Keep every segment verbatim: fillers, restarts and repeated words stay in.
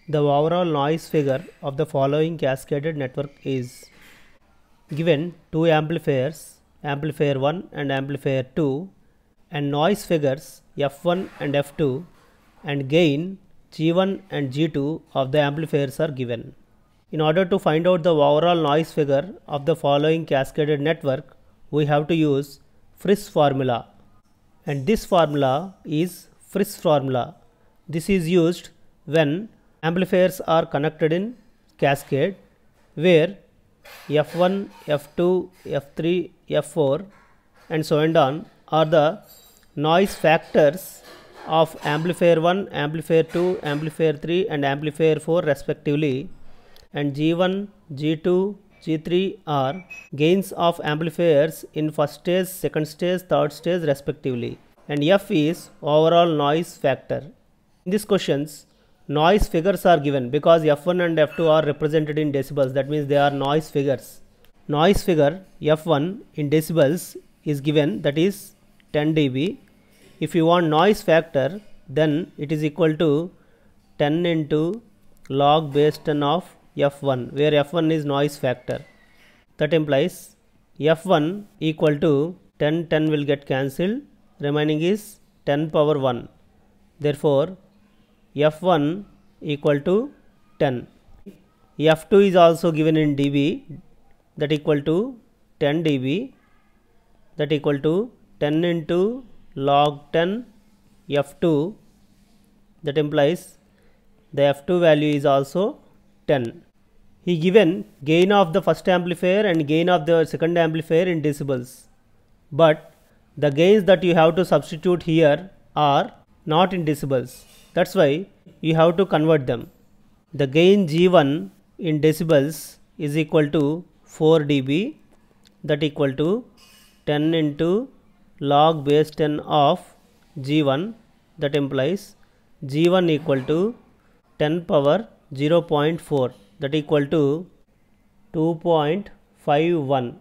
The overall noise figure of the following cascaded network is given two amplifiers, amplifier one and amplifier two, and noise figures F one and F two, and gain G one and G two of the amplifiers are given. In order to find out the overall noise figure of the following cascaded network, we have to use Friis formula, and this formula is Friis formula. This is used when amplifiers are connected in cascade, where F one, F two, F three, F four and so on are the noise factors of amplifier one, amplifier two, amplifier three and amplifier four respectively, and G one, G two, G three are gains of amplifiers in first stage, second stage, third stage respectively, and F is overall noise factor. In these questions, noise figures are given because F one and F two are represented in decibels, that means they are noise figures. Noise figure F one in decibels is given, that is ten D B. If you want noise factor, then it is equal to ten into log base ten of F one, where F one is noise factor. That implies F one equal to ten, ten will get cancelled, remaining is ten power one. Therefore, F one equal to ten. F two is also given in dB, that equal to ten D B, that equal to ten into log ten F two, that implies the F two value is also ten. He given gain of the first amplifier and gain of the second amplifier in decibels, but the gains that you have to substitute here are not in decibels. That's why you have to convert them. The gain G one in decibels is equal to four D B, that equal to ten into log base ten of G one, that implies G one equal to ten power zero point four, that equal to two point five one.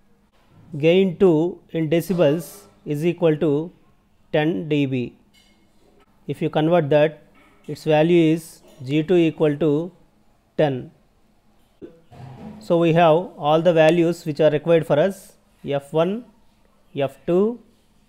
Gain two in decibels is equal to ten D B. If you convert that, its value is G two equal to ten. So we have all the values which are required for us: F one, F two,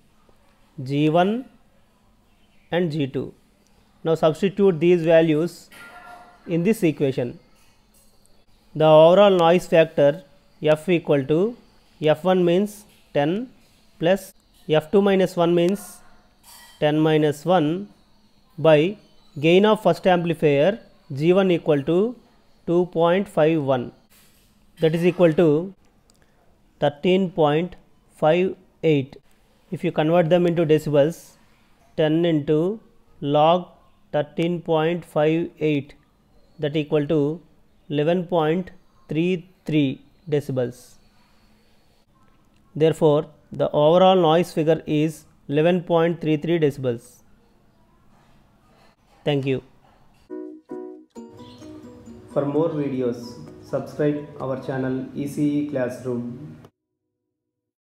G one and G two. Now substitute these values in this equation. The overall noise factor F equal to F one means ten plus F two minus one means ten minus one by gain of first amplifier G one equal to two point five one, that is equal to thirteen point five eight. If you convert them into decibels, ten into log thirteen point five eight, that equal to eleven point three three decibels. Therefore, the overall noise figure is eleven point three three decibels. Thank you. For more videos, subscribe our channel E C E Classroom.